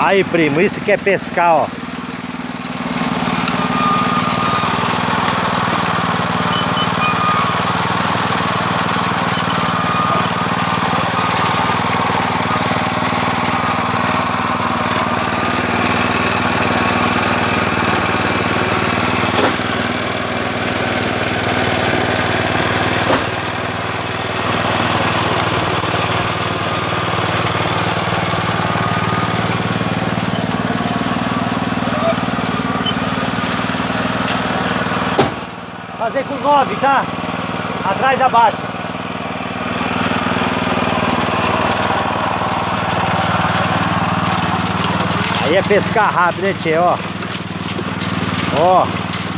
Aí, primo, isso que é pescar, ó. Fazer com 9, tá? Atrás da baixa. Aí é pescar rápido, né, tchê? Ó. Ó.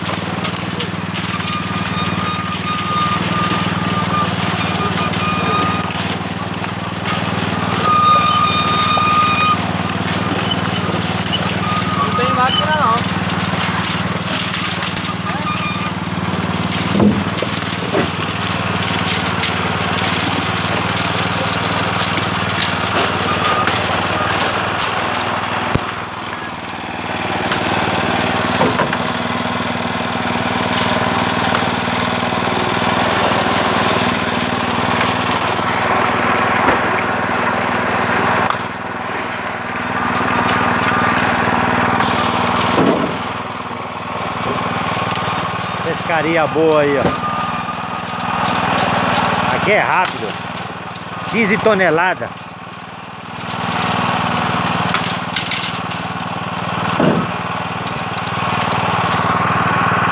Não tem máquina não. Pescaria boa aí, ó. Aqui é rápido. 15 toneladas.